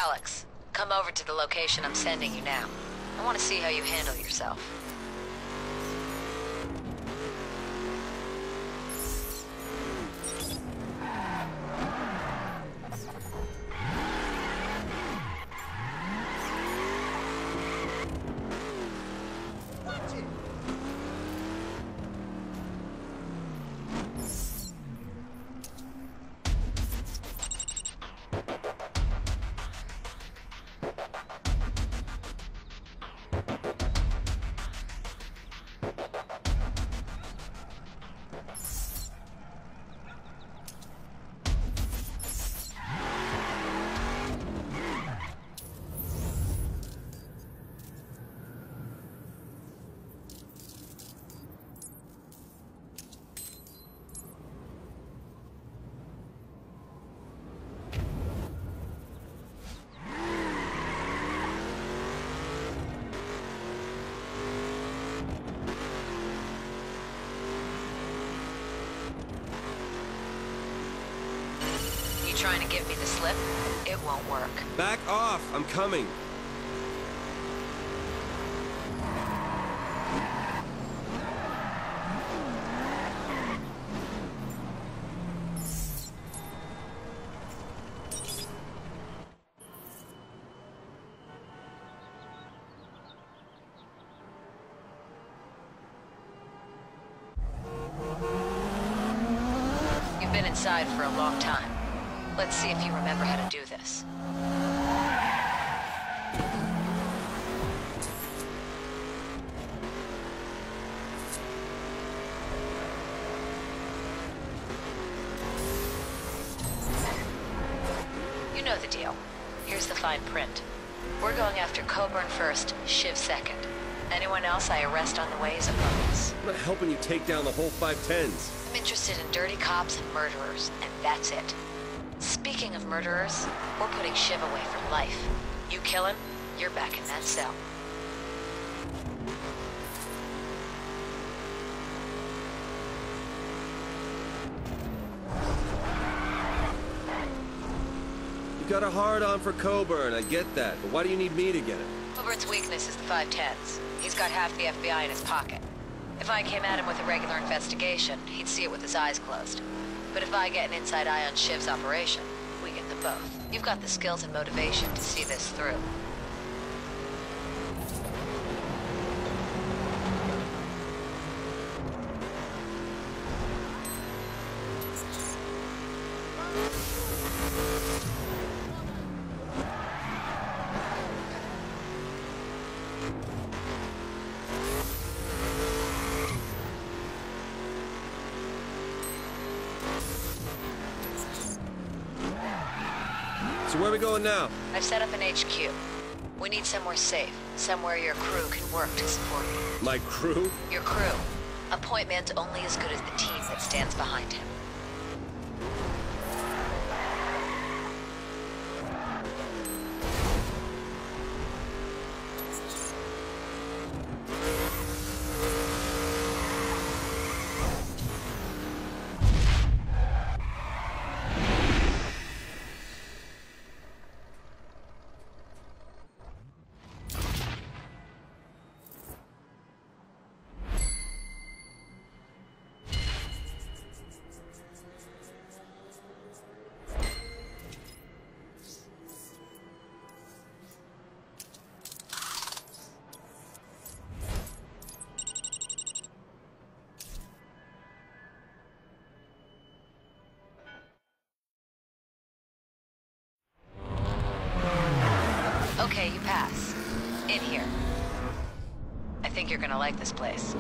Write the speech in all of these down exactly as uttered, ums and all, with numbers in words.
Alex, come over to the location I'm sending you now. I want to see how you handle yourself. Trying to give me the slip? It won't work. Back off! I'm coming! You've been inside for a long time. Let's see if you remember how to do this. You know the deal. Here's the fine print. We're going after Coburn first, Shiv second. Anyone else I arrest on the way is a bonus. I'm not helping you take down the whole five tens. I'm interested in dirty cops and murderers, and that's it. Speaking of murderers, we're putting Shiv away for life. You kill him, you're back in that cell. You got a hard-on for Coburn, I get that, but why do you need me to get it? Coburn's weakness is the five tens. He's got half the F B I in his pocket. If I came at him with a regular investigation, he'd see it with his eyes closed. But if I get an inside eye on Shiv's operation, we get them both. You've got the skills and motivation to see this through. So where are we going now? I've set up an H Q. We need somewhere safe, somewhere your crew can work to support you. My crew? Your crew. A point man's only as good as the team that stands behind him. Okay, you pass. In here. I think you're gonna like this place.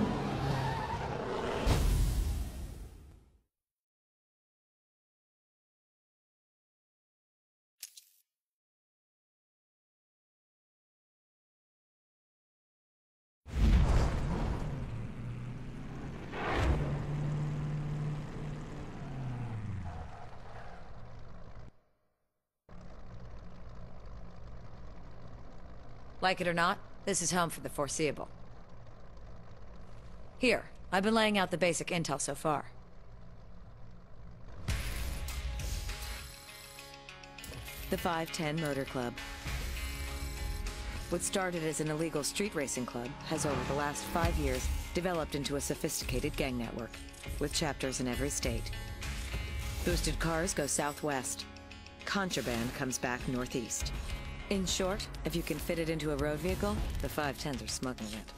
Like it or not, this is home for the foreseeable. Here, I've been laying out the basic intel so far. The five ten Motor Club. What started as an illegal street racing club has over the last five years developed into a sophisticated gang network, with chapters in every state. Boosted cars go southwest. Contraband comes back northeast. In short, if you can fit it into a road vehicle, the five tens are smuggling it.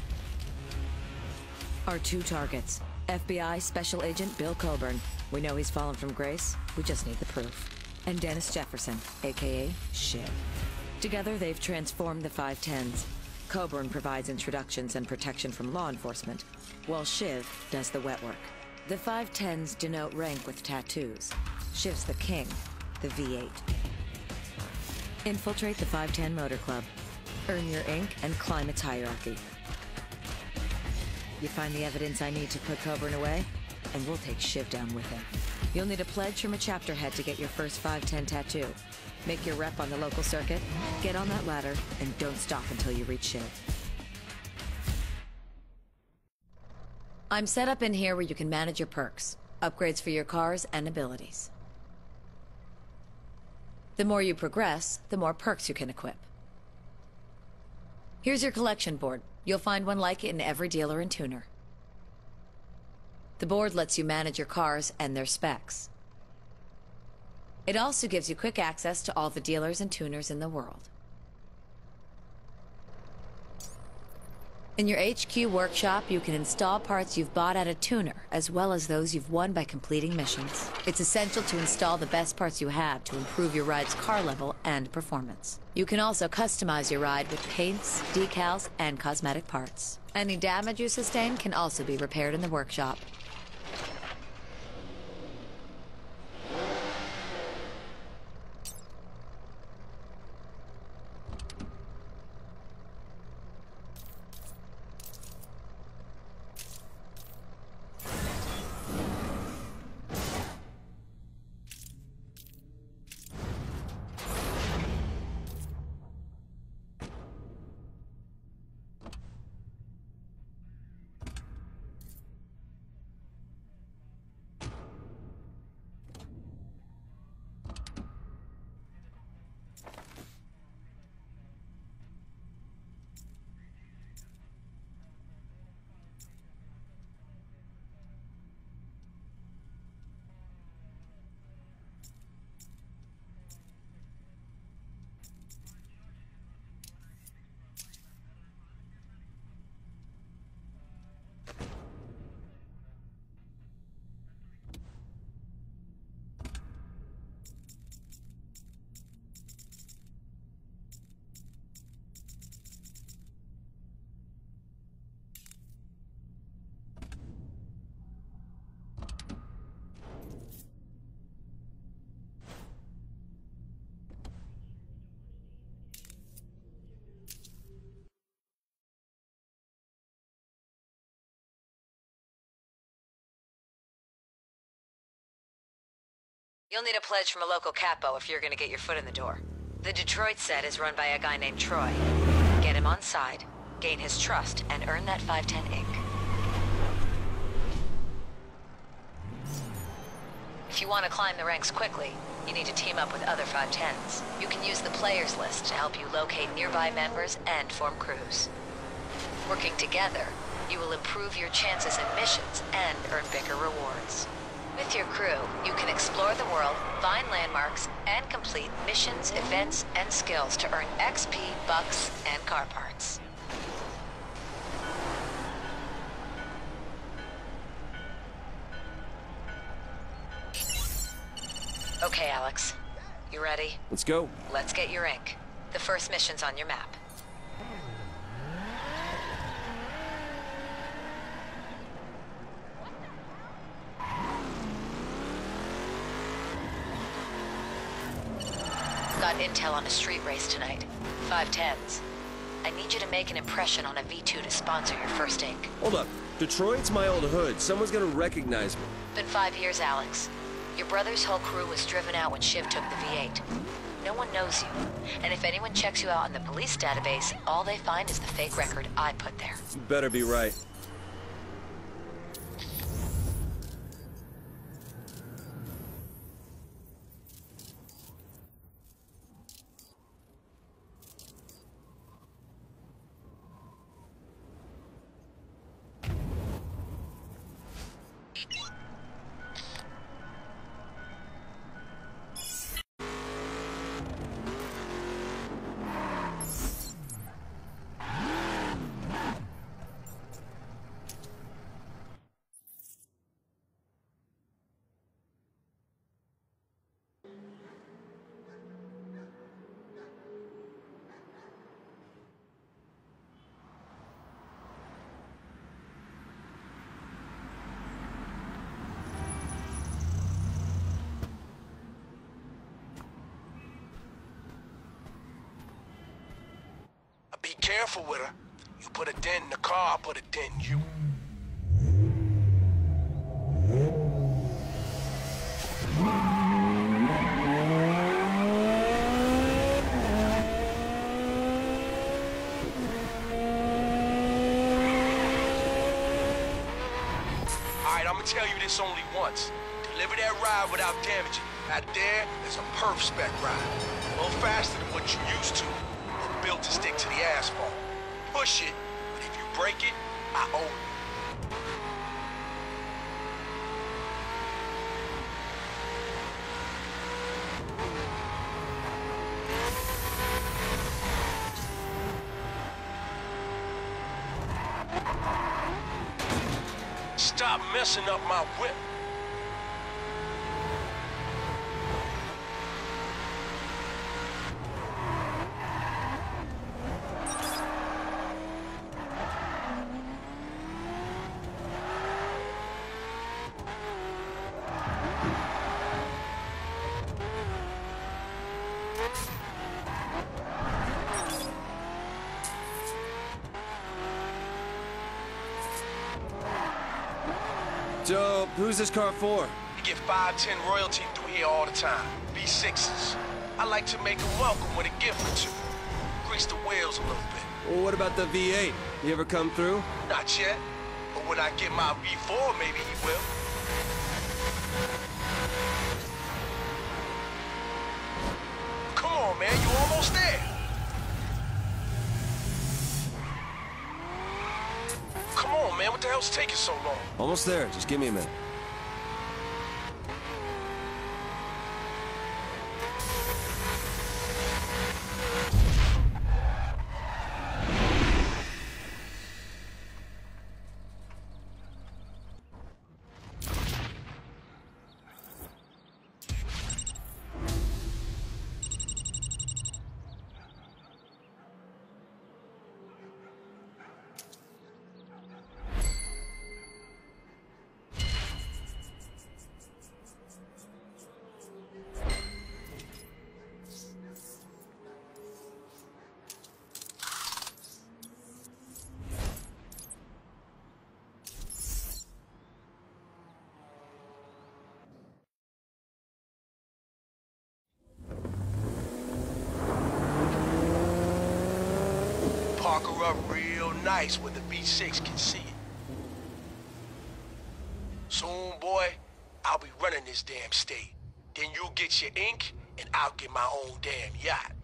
Our two targets. F B I Special Agent Bill Coburn. We know he's fallen from grace. We just need the proof. And Dennis Jefferson, a k a. Shiv. Together, they've transformed the five tens. Coburn provides introductions and protection from law enforcement, while Shiv does the wet work. The five tens denote rank with tattoos. Shiv's the king, the V eight. Infiltrate the five ten Motor Club. Earn your ink and climb its hierarchy. You find the evidence I need to put Coburn away, and we'll take Shiv down with him. You'll need a pledge from a chapter head to get your first five ten tattoo. Make your rep on the local circuit, get on that ladder, and don't stop until you reach Shiv. I'm set up in here where you can manage your perks, upgrades for your cars, and abilities. The more you progress, the more perks you can equip. Here's your collection board. You'll find one like it in every dealer and tuner. The board lets you manage your cars and their specs. It also gives you quick access to all the dealers and tuners in the world. In your H Q workshop, you can install parts you've bought at a tuner, as well as those you've won by completing missions. It's essential to install the best parts you have to improve your ride's car level and performance. You can also customize your ride with paints, decals, and cosmetic parts. Any damage you sustain can also be repaired in the workshop. You'll need a pledge from a local capo if you're gonna get your foot in the door. The Detroit set is run by a guy named Troy. Get him on side, gain his trust, and earn that five ten ink. If you want to climb the ranks quickly, you need to team up with other five tens. You can use the players list to help you locate nearby members and form crews. Working together, you will improve your chances in missions and earn bigger rewards. With your crew, you can explore the world, find landmarks, and complete missions, events, and skills to earn X P, bucks, and car parts. Okay, Alex. You ready? Let's go. Let's get your ink. The first mission's on your map. Got intel on a street race tonight. Five tens. I need you to make an impression on a V two to sponsor your first ink. Hold up. Detroit's my old hood. Someone's gonna recognize me. Been five years, Alex. Your brother's whole crew was driven out when Shiv took the V eight. No one knows you. And if anyone checks you out on the police database, all they find is the fake record I put there. You better be right. careful with her. You put a dent in the car, I'll put a dent in you. Alright, I'm gonna tell you this only once. Deliver that ride without damaging. Out there, there's a perf spec ride. A little faster than what you used to. It's built to stick to the asphalt. Push it, but if you break it, I own you. Stop messing up my whip. So, who's this car for? You get five ten royalty through here all the time. V sixes. I like to make them welcome with a gift or two. Grease the wheels a little bit. Well, what about the V eight? You ever come through? Not yet. But when I get my V four, maybe he will. Come on, man. You almost there. Come on, man. What the hell's taking so long? Almost there. Just give me a minute. Park her up real nice where the V six can see it. Soon, boy, I'll be running this damn state. Then you'll get your ink, and I'll get my own damn yacht.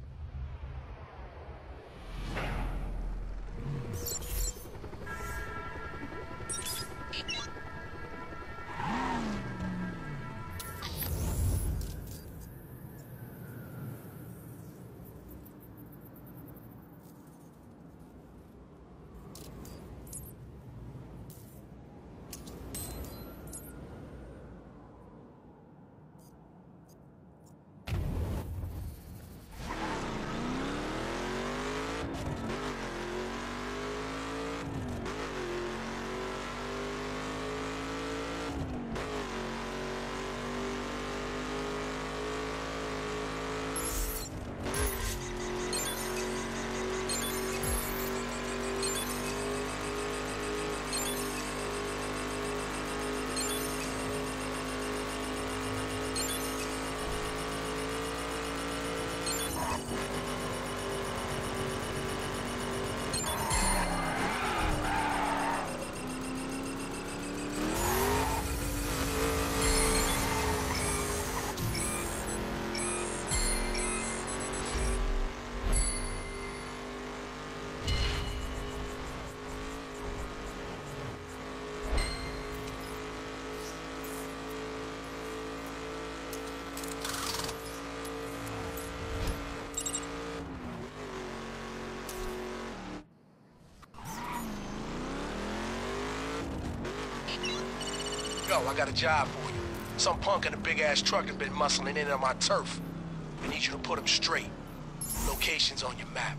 Yo, I got a job for you. Some punk in a big-ass truck has been muscling in on my turf. I need you to put him straight. Location's on your map.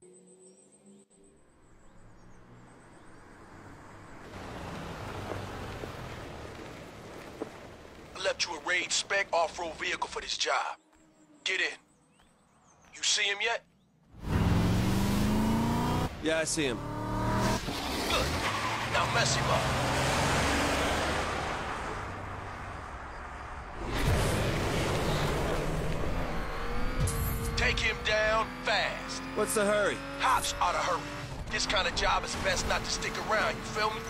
I left you a raid spec off-road vehicle for this job. Get in. You see him yet? Yeah, I see him. Good. Now mess him up. Take him down fast. What's the hurry? Cops ought to hurry. This kind of job is best not to stick around, you feel me?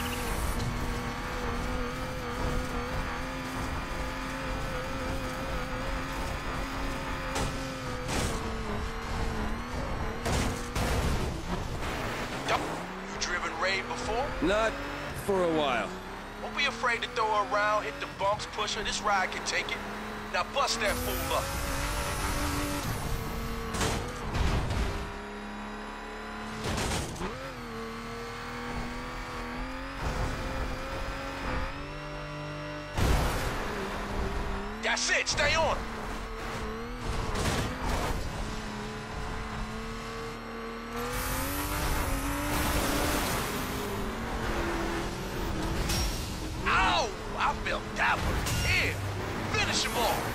You driven raid before? Not for a while. Don't be afraid to throw her around, hit the bumps, push her. This ride can take it. Now bust that fool up. That's it, stay on him. Ow! I felt that one. Here, finish him off.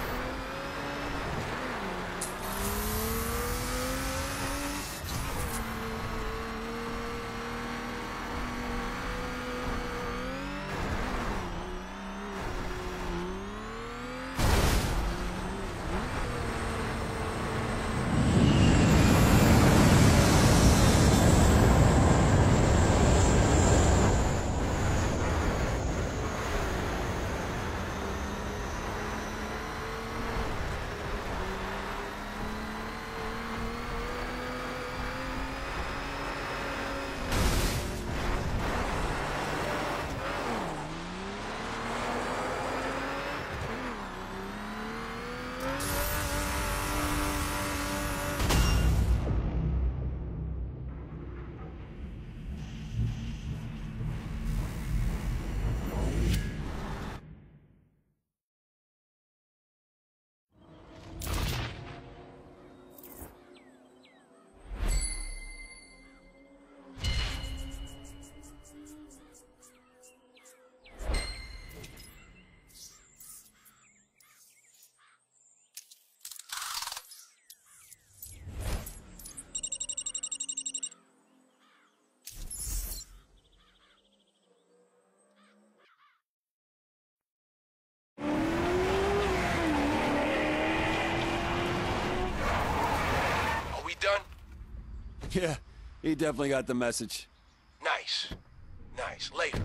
Done? Yeah, he definitely got the message. Nice. Nice. Later.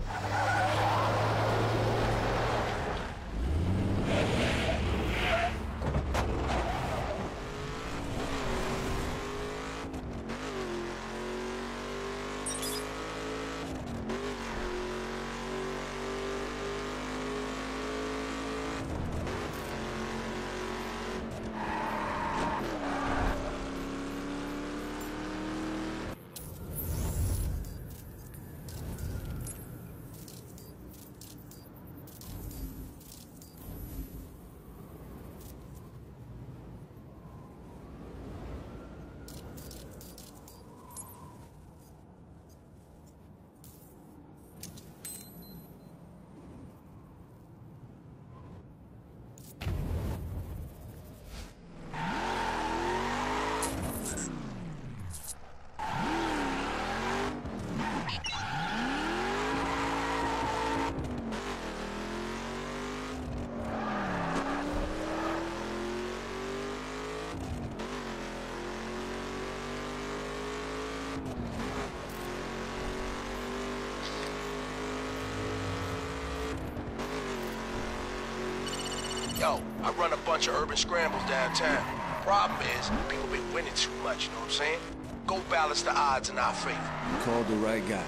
Yo, I run a bunch of urban scrambles downtown. Problem is, people been winning too much, you know what I'm saying? Go balance the odds in our favor. You called the right guy.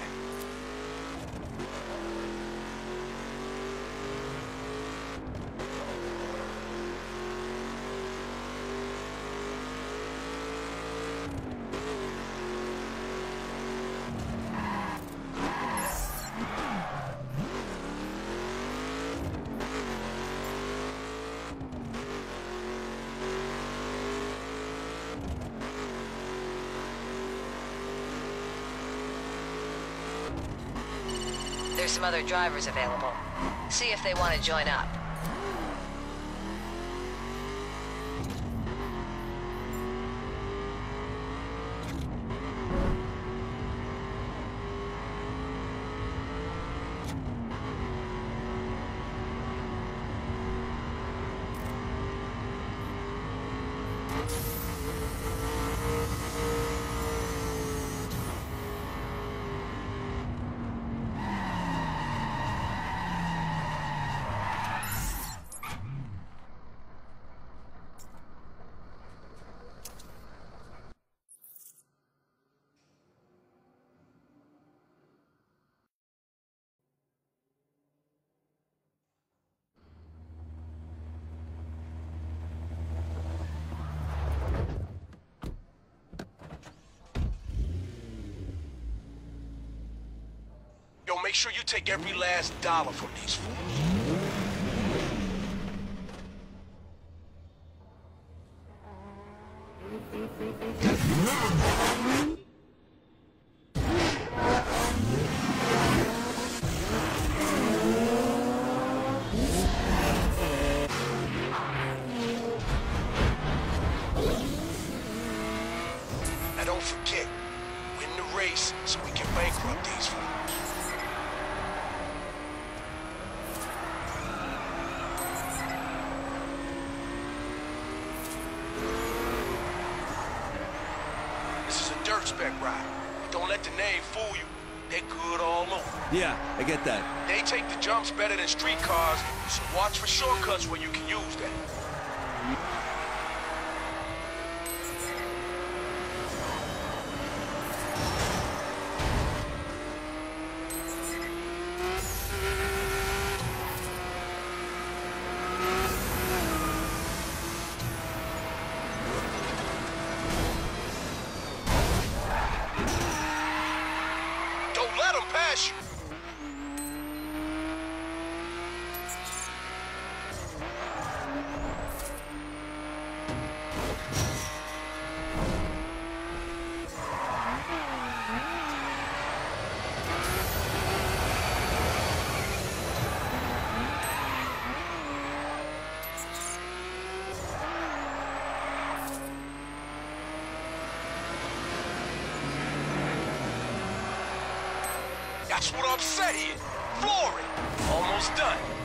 There's some other drivers available. See if they want to join up. Yo, make sure you take every last dollar from these fools. Now don't forget, win the race so we can bankrupt these fools. Dirt spec ride. Don't let the name fool you. They're good all over. Yeah, I get that. They take the jumps better than street cars, so watch for shortcuts where you can use that. Let them pass you. That's what I'm saying. Floor it. Almost done.